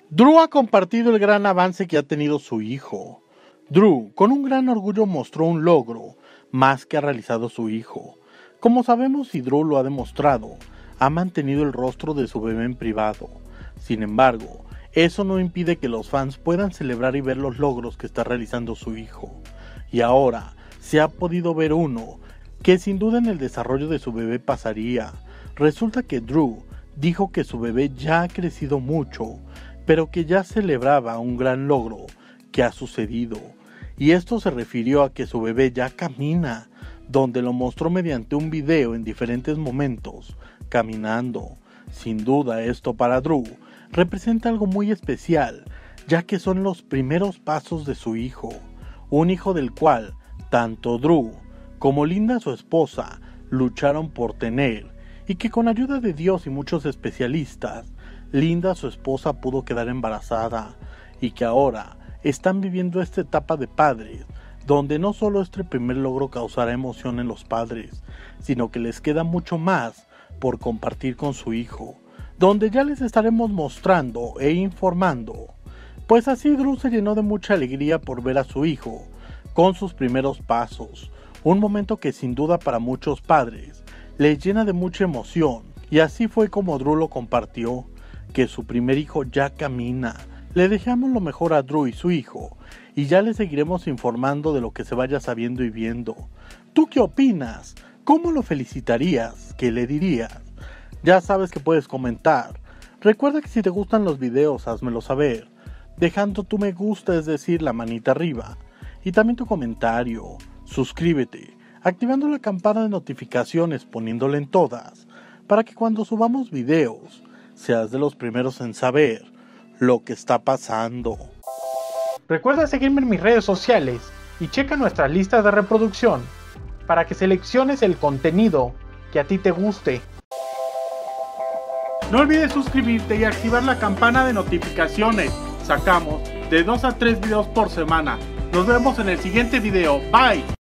Drew ha compartido el gran avance que ha tenido su hijo. Drew, con un gran orgullo, mostró un logro más que ha realizado su hijo. Como sabemos y Drew lo ha demostrado, ha mantenido el rostro de su bebé en privado. Sin embargo, eso no impide que los fans puedan celebrar y ver los logros que está realizando su hijo. Y ahora se ha podido ver uno que sin duda en el desarrollo de su bebé pasaría. Resulta que Drew dijo que su bebé ya ha crecido mucho, pero que ya celebraba un gran logro que ha sucedido. Y esto se refirió a que su bebé ya camina, donde lo mostró mediante un video en diferentes momentos, caminando. Sin duda esto para Drew representa algo muy especial, ya que son los primeros pasos de su hijo, un hijo del cual tanto Drew como Linda su esposa lucharon por tener, y que con ayuda de Dios y muchos especialistas, Linda su esposa pudo quedar embarazada, y que ahora están viviendo esta etapa de padres, donde no solo este primer logro causará emoción en los padres, sino que les queda mucho más por compartir con su hijo, donde ya les estaremos mostrando e informando. Pues así Drew se llenó de mucha alegría por ver a su hijo con sus primeros pasos, un momento que sin duda para muchos padres les llena de mucha emoción, y así fue como Drew lo compartió, que su primer hijo ya camina. Le deseamos lo mejor a Drew y su hijo, y ya les seguiremos informando de lo que se vaya sabiendo y viendo. ¿Tú qué opinas? ¿Cómo lo felicitarías? ¿Qué le dirías? Ya sabes que puedes comentar. Recuerda que si te gustan los videos, házmelo saber, dejando tu me gusta, es decir, la manita arriba, y también tu comentario. Suscríbete, activando la campana de notificaciones, poniéndola en todas, para que cuando subamos videos, seas de los primeros en saber lo que está pasando. Recuerda seguirme en mis redes sociales y checa nuestras listas de reproducción para que selecciones el contenido que a ti te guste. No olvides suscribirte y activar la campana de notificaciones. Sacamos de 2 a 3 videos por semana. Nos vemos en el siguiente video. Bye.